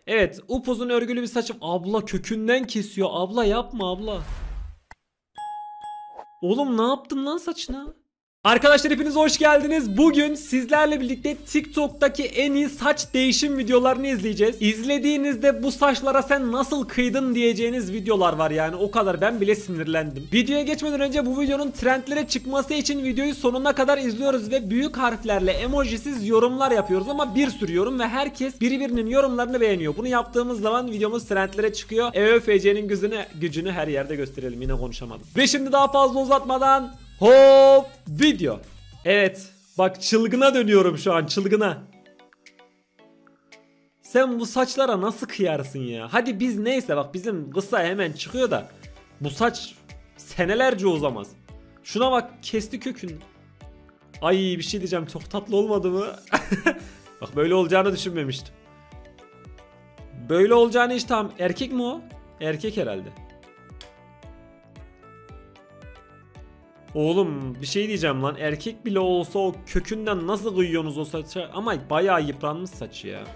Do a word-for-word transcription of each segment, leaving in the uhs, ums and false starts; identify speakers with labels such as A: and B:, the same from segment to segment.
A: Evet, upuzun örgülü bir saçım. Abla kökünden kesiyor. Abla yapma abla. Oğlum ne yaptın lan saçına? Arkadaşlar hepiniz hoş geldiniz. Bugün sizlerle birlikte TikTok'taki en iyi saç değişim videolarını izleyeceğiz. İzlediğinizde bu saçlara sen nasıl kıydın diyeceğiniz videolar var yani, o kadar, ben bile sinirlendim. Videoya geçmeden önce bu videonun trendlere çıkması için videoyu sonuna kadar izliyoruz ve büyük harflerle emojisiz yorumlar yapıyoruz ama bir sürü yorum ve herkes birbirinin yorumlarını beğeniyor. Bunu yaptığımız zaman videomuz trendlere çıkıyor. E Ö F C'nin gücünü, gücünü her yerde gösterelim. Yine konuşamadım. Ve şimdi daha fazla uzatmadan hop video. Evet, bak çılgına dönüyorum şu an, çılgına. Sen bu saçlara nasıl kıyarsın ya? Hadi biz neyse, bak bizim kısa hemen çıkıyor da bu saç senelerce uzamaz. Şuna bak, kesti kökünü. Ay bir şey diyeceğim, çok tatlı olmadı mı? Bak böyle olacağını düşünmemiştim. Böyle olacağını hiç tam, erkek mi o? Erkek herhalde. Oğlum bir şey diyeceğim lan, erkek bile olsa o kökünden nasıl kıyıyorsunuz o saçı? Ama bayağı yıpranmış saçı ya.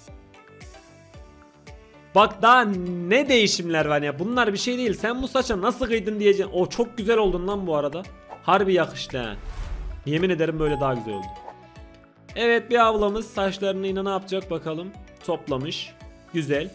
A: Bak daha ne değişimler var ya, bunlar bir şey değil. Sen bu saça nasıl kıydın diyeceksin. O çok güzel oldun lan bu arada. Harbi yakıştı ha. Yemin ederim böyle daha güzel oldu. Evet, bir ablamız saçlarını yine ne yapacak bakalım. Toplamış. Güzel.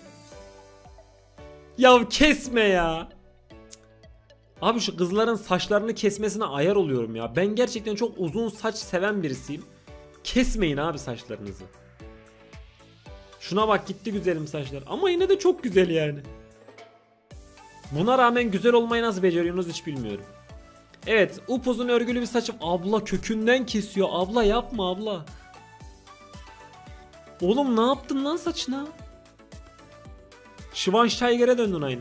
A: Ya kesme ya. Abi şu kızların saçlarını kesmesine ayar oluyorum ya. Ben gerçekten çok uzun saç seven birisiyim. Kesmeyin abi saçlarınızı. Şuna bak, gitti güzelim saçlar. Ama yine de çok güzel yani. Buna rağmen güzel olmayı nasıl beceriyorsunuz hiç bilmiyorum. Evet, upuzun örgülü bir saçım. Abla kökünden kesiyor. Abla yapma abla. Oğlum ne yaptın lan saçına? Schweinsteiger'e döndün aynı.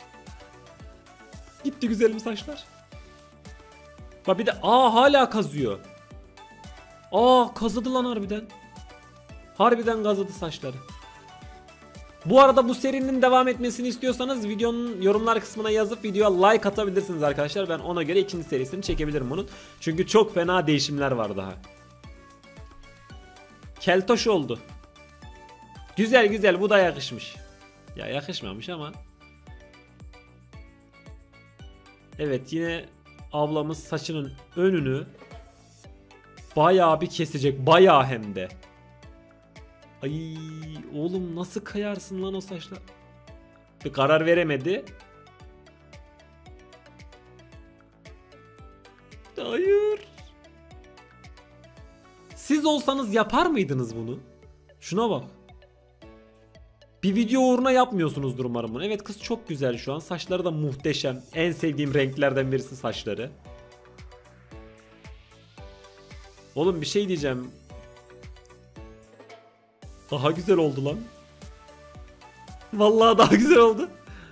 A: Gitti güzelim saçlar. Bak bir de aa hala kazıyor. Aa kazıdı lan harbiden. Harbiden kazıdı saçları. Bu arada bu serinin devam etmesini istiyorsanız videonun yorumlar kısmına yazıp videoya like atabilirsiniz arkadaşlar. Ben ona göre ikinci serisini çekebilirim bunun. Çünkü çok fena değişimler var daha. Keltoş oldu. Güzel güzel, bu da yakışmış. Ya yakışmamış ama. Evet, yine ablamız saçının önünü bayağı bir kesecek. Bayağı hem de. Ay oğlum nasıl kayarsın lan o saçla? Bir karar veremedi. Hayır. Siz olsanız yapar mıydınız bunu? Şuna bak. Bir video uğruna yapmıyorsunuzdur umarım bunu. Evet, kız çok güzel şu an. Saçları da muhteşem. En sevdiğim renklerden birisi saçları. Oğlum bir şey diyeceğim. Daha güzel oldu lan. Vallahi daha güzel oldu.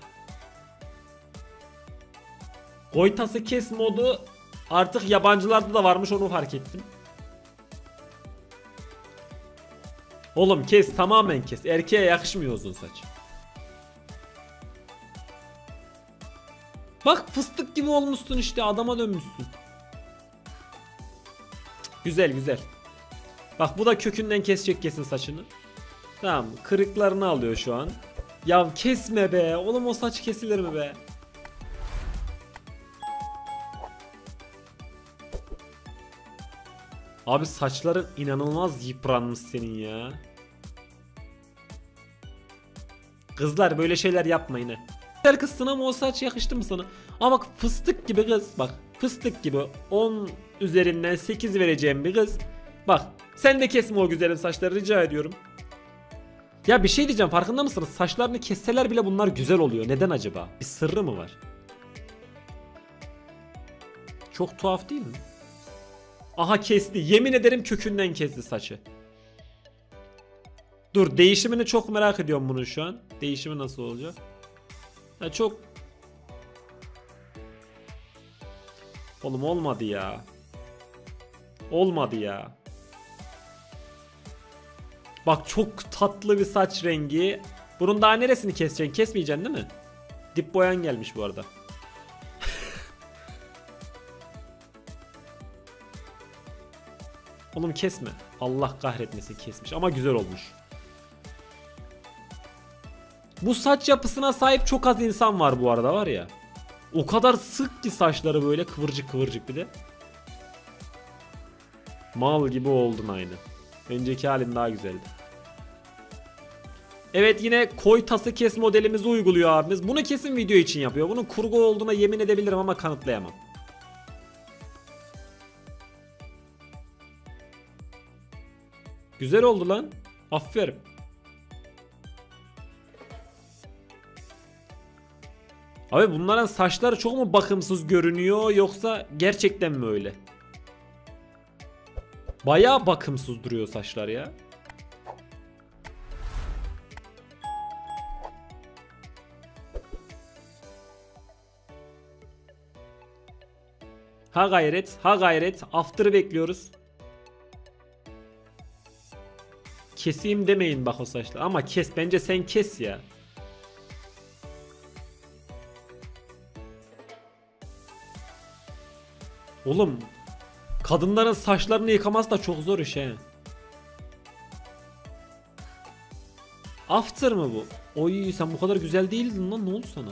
A: Koytası kes modu artık yabancılarda da varmış, onu fark ettim. Oğlum kes, tamamen kes. Erkeğe yakışmıyor uzun saç. Bak fıstık gibi olmuşsun işte, adama dönmüşsün. Güzel güzel. Bak bu da kökünden kesecek kesin saçını. Tamam, kırıklarını alıyor şu an. Ya kesme be oğlum, o saç kesilir mi be? Abi saçların inanılmaz yıpranmış senin ya. Kızlar böyle şeyler yapmayın he. Güzel kızsın ama o saç yakıştı mı sana? Ama bak fıstık gibi kız, bak fıstık gibi, on üzerinden sekiz vereceğim bir kız. Bak sen de kesme o güzelim saçları, rica ediyorum. Ya bir şey diyeceğim, farkında mısınız? Saçlarını kesseler bile bunlar güzel oluyor. Neden acaba? Bir sırrı mı var? Çok tuhaf değil mi? Aha kesti. Yemin ederim kökünden kesti saçı. Dur, değişimini çok merak ediyorum bunun şu an. Değişimi nasıl olacak? Ya çok... Oğlum olmadı ya. Olmadı ya. Bak çok tatlı bir saç rengi. Bunun daha neresini keseceksin? Kesmeyeceksin değil mi? Dip boyan gelmiş bu arada. Oğlum kesme. Allah kahretmesin, kesmiş ama güzel olmuş. Bu saç yapısına sahip çok az insan var bu arada var ya. O kadar sık ki saçları böyle kıvırcık kıvırcık bir de. Mal gibi oldun aynı. Önceki halin daha güzeldi. Evet, yine koy tası kes modelimizi uyguluyor abimiz. Bunu kesin video için yapıyor. Bunun kurgu olduğuna yemin edebilirim ama kanıtlayamam. Güzel oldu lan. Aferin. Abi bunların saçları çok mu bakımsız görünüyor yoksa gerçekten mi öyle? Bayağı bakımsız duruyor saçlar ya. Ha gayret, ha gayret. After'ı bekliyoruz. Keseyim demeyin bak o saçları. Ama kes, bence sen kes ya. Oğlum, kadınların saçlarını yıkaması da çok zor iş he. After mı bu? Oy, sen bu kadar güzel değildin lan, ne oldu sana?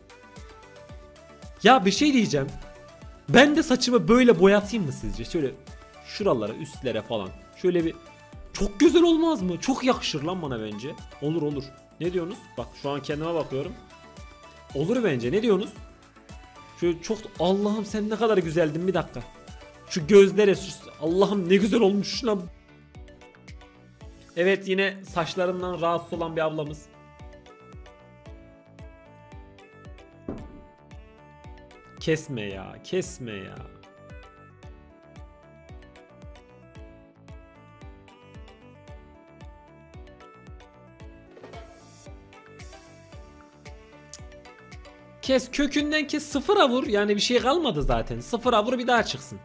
A: Ya bir şey diyeceğim. Ben de saçımı böyle boyatayım mı sizce? Şöyle şuralara, üstlere falan. Şöyle bir, çok güzel olmaz mı? Çok yakışır lan bana bence. Olur olur. Ne diyorsunuz? Bak şu an kendime bakıyorum. Olur bence. Ne diyorsunuz? Şöyle çok, Allah'ım sen ne kadar güzeldin, bir dakika. Şu gözlere, Allah'ım ne güzel olmuş lan. Evet, yine saçlarından rahatsız olan bir ablamız. Kesme ya, kesme ya. Kes, kökünden kes, sıfıra vur. Yani bir şey kalmadı zaten. Sıfıra vur, bir daha çıksın.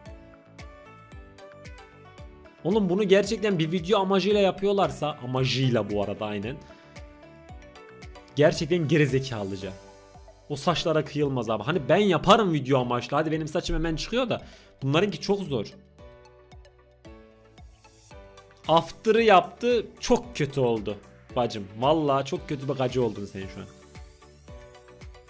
A: Oğlum bunu gerçekten bir video amacıyla yapıyorlarsa, amacıyla bu arada aynen. Gerçekten gerizekalıca. O saçlara kıyılmaz abi. Hani ben yaparım video amaçlı. Hadi benim saçım hemen çıkıyor da bunlarınki çok zor. After'ı yaptı, çok kötü oldu bacım. Vallahi çok kötü bir gacı oldun sen şu an.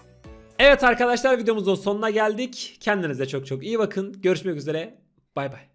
A: Evet arkadaşlar, videomuzun sonuna geldik. Kendinize çok çok iyi bakın. Görüşmek üzere. Bay bay.